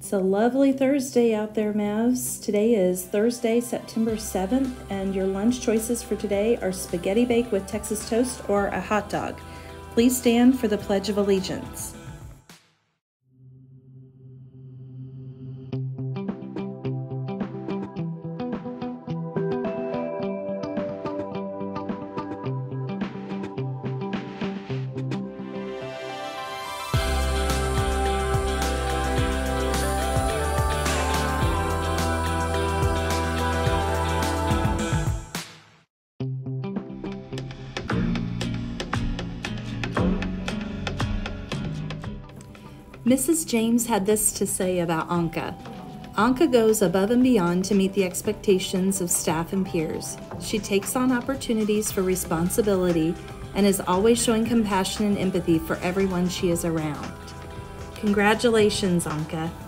It's a lovely Thursday out there, Mavs. Today is Thursday, September 7th, and your lunch choices for today are spaghetti bake with Texas toast or a hot dog. Please stand for the Pledge of Allegiance. Mrs. James had this to say about Anka. Anka goes above and beyond to meet the expectations of staff and peers. She takes on opportunities for responsibility and is always showing compassion and empathy for everyone she is around. Congratulations, Anka.